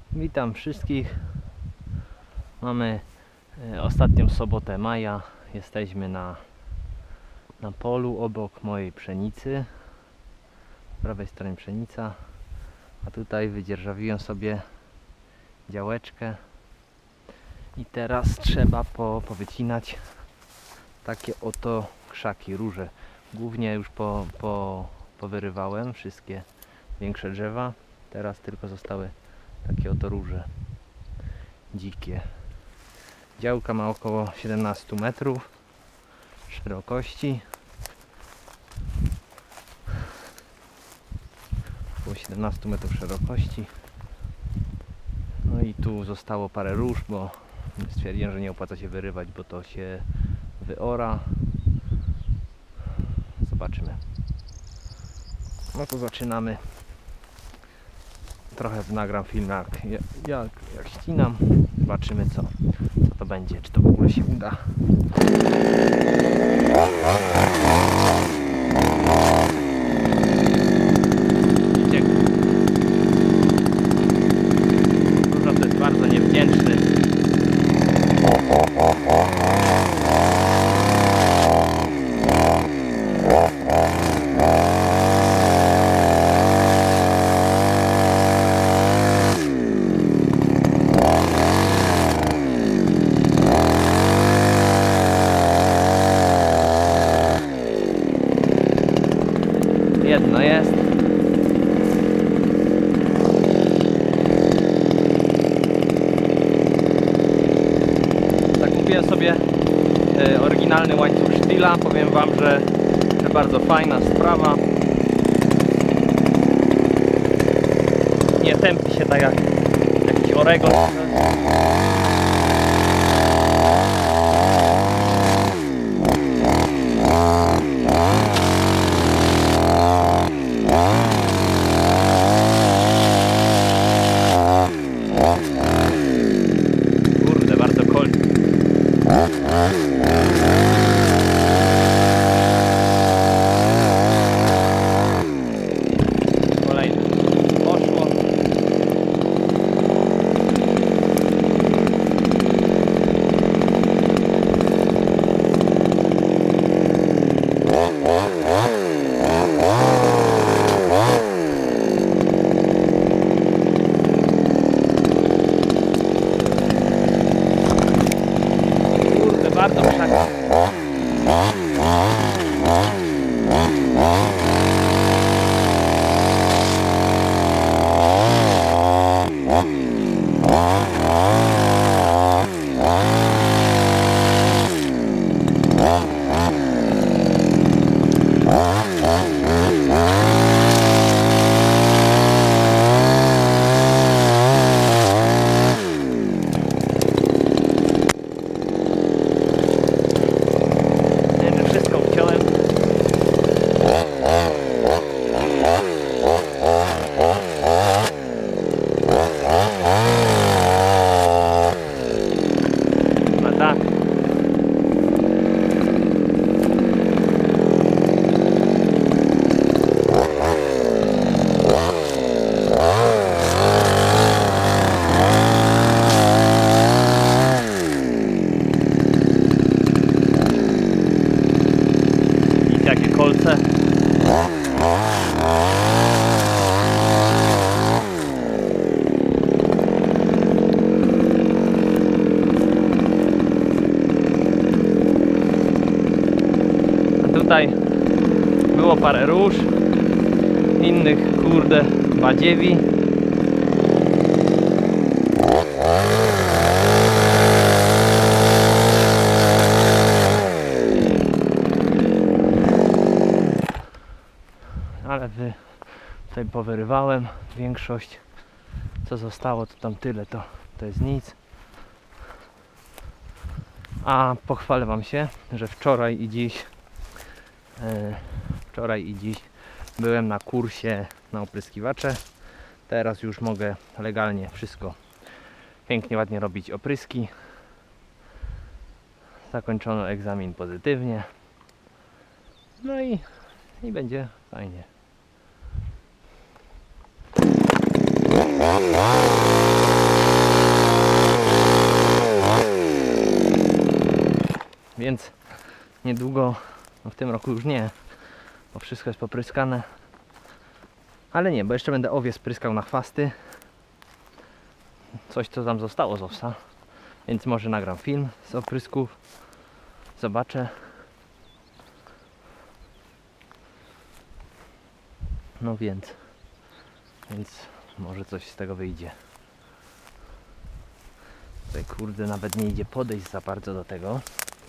Witam wszystkich. Mamy ostatnią sobotę maja. Jesteśmy na polu obok mojej pszenicy. Po prawej stronie pszenica, a tutaj wydzierżawiłem sobie działeczkę i teraz trzeba powycinać takie oto krzaki, róże. Głównie już powyrywałem wszystkie większe drzewa. Teraz tylko zostały takie oto róże dzikie. Działka ma około 17 metrów szerokości. Około 17 metrów szerokości. No i tu zostało parę róż, bo stwierdziłem, że nie opłaca się wyrywać, bo to się wyora. Zobaczymy. No to zaczynamy. Trochę nagram film jak ścinam. Zobaczymy co to będzie, czy to w ogóle się uda. Widzicie? Róża to jest bardzo niewdzięczny. Jedno jest. Zakupiłem sobie oryginalny łańcuch Stiehla. Powiem wam, że bardzo fajna sprawa. Nie tępi się tak jak jakiś Oregon. Kurde, bardzo kolny. Kolejny. Poszło. Kurde, bardzo krzak. Wszystko uciąłem. No tak. I jakie kolce. A tutaj było parę róż, innych kurde badziewi. Ale tutaj powyrywałem większość. Co zostało to tam tyle, to jest nic. A pochwalę wam się, że wczoraj i dziś byłem na kursie na opryskiwacze. Teraz już mogę legalnie wszystko pięknie, ładnie robić opryski. Zakończono egzamin pozytywnie. No i będzie fajnie. więc niedługo, no w tym roku już nie, bo wszystko jest popryskane. Ale nie, bo jeszcze będę owiec pryskał na chwasty. Coś co tam zostało z owsa. Więc może nagram film z oprysków. Zobaczę. No więc może coś z tego wyjdzie. Tutaj kurde nawet nie idzie podejść za bardzo do tego.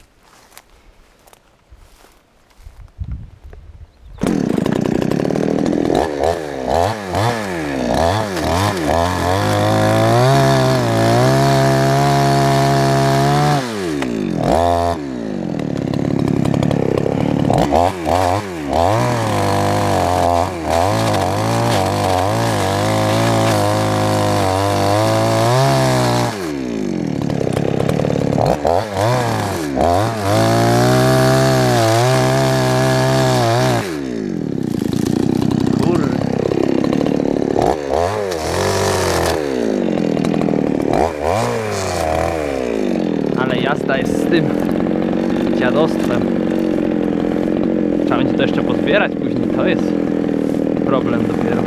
Jazda jest z tym dziadostwem. Trzeba będzie to jeszcze pozbierać później, to jest problem dopiero.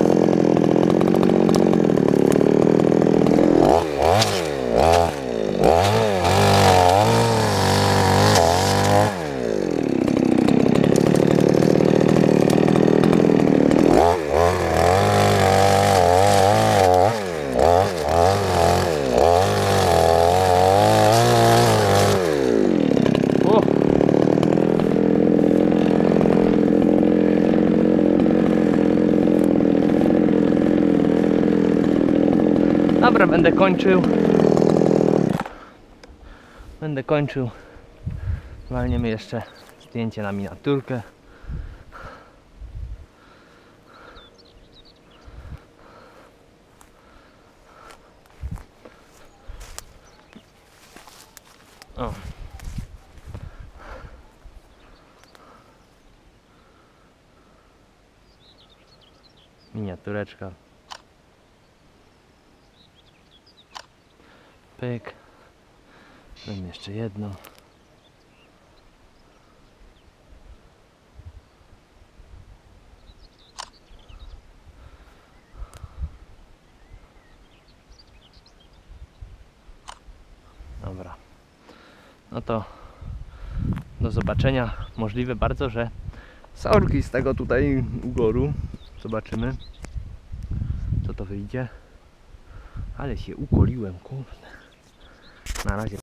Dobra, będę kończył. Walniemy jeszcze zdjęcie na miniaturkę. O. Miniatureczka. Pyk. Mam jeszcze jedną. Dobra. No to do zobaczenia. Możliwe bardzo, że sorki z tego tutaj ugoru. Zobaczymy, co to wyjdzie. Ale się ukoliłem, kurde. Na razie.